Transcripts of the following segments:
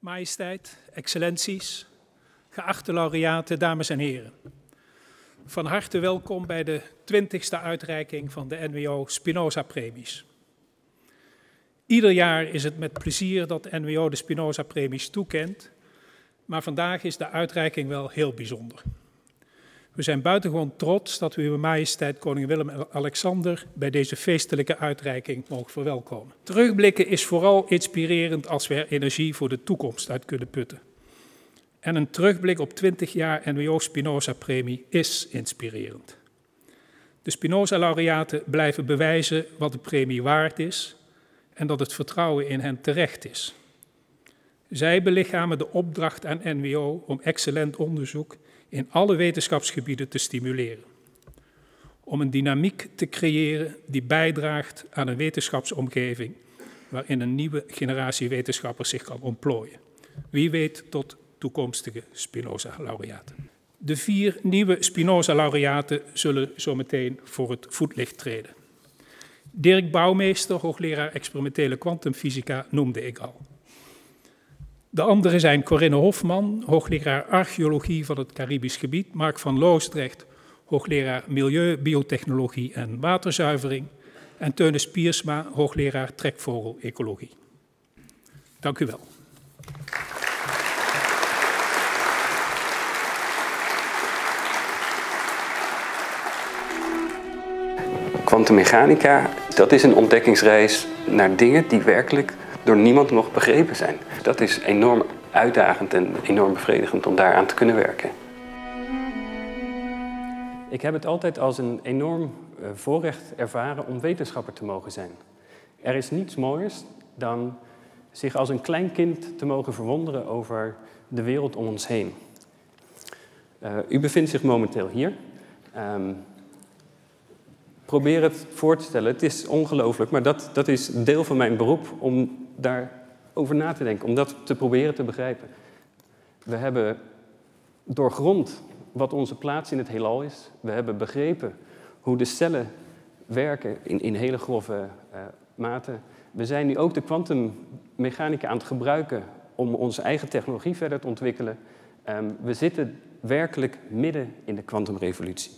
Majesteit, excellenties, geachte laureaten, dames en heren. Van harte welkom bij de 20e uitreiking van de NWO Spinoza-premies. Ieder jaar is het met plezier dat NWO de Spinoza-premies toekent, maar vandaag is de uitreiking wel heel bijzonder. We zijn buitengewoon trots dat we uw majesteit koning Willem-Alexander bij deze feestelijke uitreiking mogen verwelkomen. Terugblikken is vooral inspirerend als we er energie voor de toekomst uit kunnen putten. En een terugblik op 20 jaar NWO Spinoza-premie is inspirerend. De Spinoza-laureaten blijven bewijzen wat de premie waard is en dat het vertrouwen in hen terecht is. Zij belichamen de opdracht aan NWO om excellent onderzoek in alle wetenschapsgebieden te stimuleren. Om een dynamiek te creëren die bijdraagt aan een wetenschapsomgeving waarin een nieuwe generatie wetenschappers zich kan ontplooien. Wie weet tot toekomstige Spinoza-laureaten. De 4 nieuwe Spinoza-laureaten zullen zometeen voor het voetlicht treden. Dirk Bouwmeester, hoogleraar experimentele kwantumfysica, noemde ik al. De anderen zijn Corinne Hofman, hoogleraar archeologie van het Caribisch gebied, Mark van Loosdrecht, hoogleraar milieu, biotechnologie en waterzuivering, en Teunis Piersma, hoogleraar trekvogel-ecologie. Dank u wel. Kwantummechanica, dat is een ontdekkingsreis naar dingen die werkelijk door niemand nog begrepen zijn. Dat is enorm uitdagend en enorm bevredigend om daaraan te kunnen werken. Ik heb het altijd als een enorm voorrecht ervaren om wetenschapper te mogen zijn. Er is niets mooiers dan zich als een klein kind te mogen verwonderen over de wereld om ons heen. U bevindt zich momenteel hier. Probeer het voor te stellen. Het is ongelooflijk, maar dat is deel van mijn beroep om daarover na te denken, om dat te proberen te begrijpen. We hebben doorgrond wat onze plaats in het heelal is. We hebben begrepen hoe de cellen werken in hele grove mate. We zijn nu ook de kwantummechanica aan het gebruiken om onze eigen technologie verder te ontwikkelen. We zitten werkelijk midden in de kwantumrevolutie.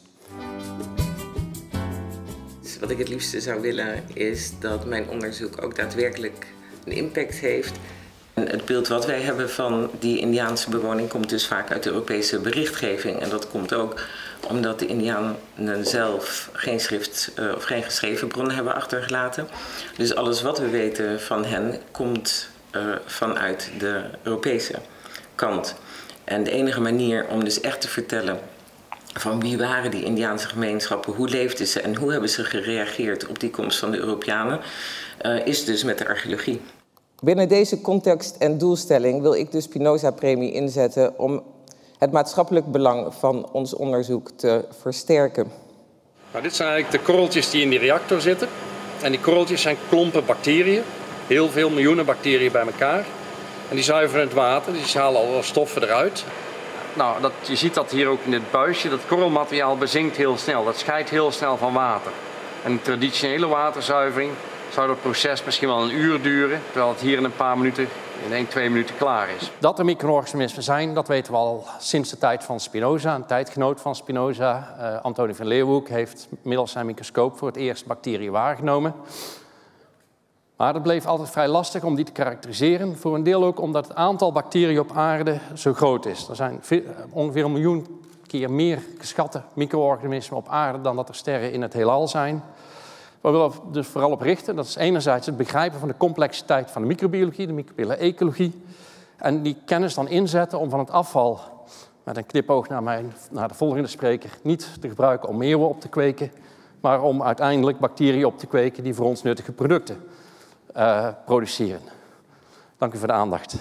Wat ik het liefste zou willen is dat mijn onderzoek ook daadwerkelijk een impact heeft. En het beeld wat wij hebben van die Indiaanse bewoning komt dus vaak uit de Europese berichtgeving. En dat komt ook omdat de Indianen zelf geen schrift of geen geschreven bronnen hebben achtergelaten. Dus alles wat we weten van hen komt vanuit de Europese kant. En de enige manier om dus echt te vertellen van wie waren die Indiaanse gemeenschappen, hoe leefden ze en hoe hebben ze gereageerd op die komst van de Europeanen, is dus met de archeologie. Binnen deze context en doelstelling wil ik de Spinoza-premie inzetten om het maatschappelijk belang van ons onderzoek te versterken. Nou, dit zijn eigenlijk de korreltjes die in die reactor zitten. En die korreltjes zijn klompen bacteriën, heel veel miljoenen bacteriën bij elkaar. En die zuiveren het water, dus die halen alle stoffen eruit. Nou, je ziet dat hier ook in dit buisje, dat korrelmateriaal bezinkt heel snel. Dat scheidt heel snel van water. En een traditionele waterzuivering zou dat proces misschien wel een uur duren, terwijl het hier in een paar minuten, in 1-2 minuten klaar is. Dat er micro-organismen zijn, dat weten we al sinds de tijd van Spinoza, een tijdgenoot van Spinoza. Antonie van Leeuwenhoek heeft middels zijn microscoop voor het eerst bacteriën waargenomen. Maar het bleef altijd vrij lastig om die te karakteriseren. Voor een deel ook omdat het aantal bacteriën op aarde zo groot is. Er zijn ongeveer 1 miljoen keer meer geschatte micro-organismen op aarde dan dat er sterren in het heelal zijn. Waar we dus vooral op richten, dat is enerzijds het begrijpen van de complexiteit van de microbiologie, de microbielle ecologie. En die kennis dan inzetten om van het afval, met een knipoog naar de volgende spreker, niet te gebruiken om meeuwen op te kweken, maar om uiteindelijk bacteriën op te kweken die voor ons nuttige producten produceren. Dank u voor de aandacht.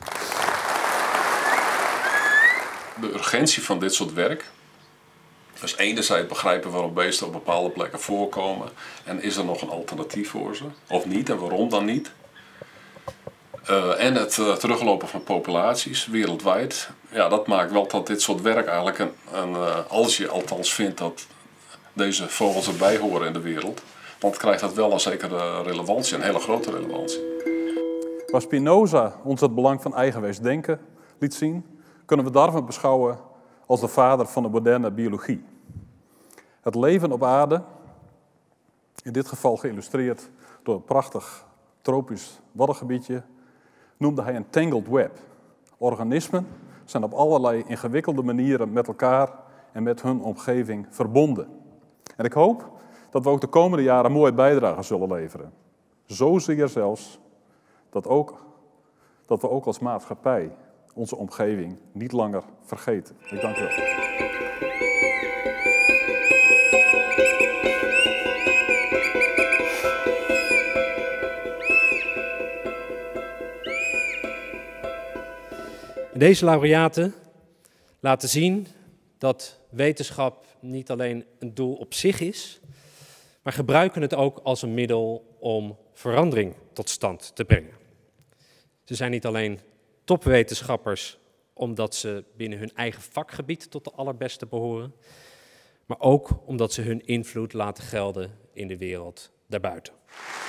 De urgentie van dit soort werk is enerzijds begrijpen waarom beesten op bepaalde plekken voorkomen en is er nog een alternatief voor ze, of niet en waarom dan niet. En het teruglopen van populaties wereldwijd, ja, dat maakt wel dat dit soort werk eigenlijk als je althans vindt dat deze vogels erbij horen in de wereld, dan krijgt dat wel een zekere relevantie, een hele grote relevantie. Waar Spinoza ons het belang van eigenwijs denken liet zien, kunnen we Darwin beschouwen als de vader van de moderne biologie. Het leven op aarde, in dit geval geïllustreerd door een prachtig tropisch waddengebiedje, noemde hij een tangled web. Organismen zijn op allerlei ingewikkelde manieren met elkaar en met hun omgeving verbonden. En ik hoop dat we ook de komende jaren een mooie bijdrage zullen leveren. Zozeer zelfs dat we ook als maatschappij onze omgeving niet langer vergeten. Ik dank u wel. Deze laureaten laten zien dat wetenschap niet alleen een doel op zich is, maar gebruiken het ook als een middel om verandering tot stand te brengen. Ze zijn niet alleen topwetenschappers omdat ze binnen hun eigen vakgebied tot de allerbeste behoren, maar ook omdat ze hun invloed laten gelden in de wereld daarbuiten.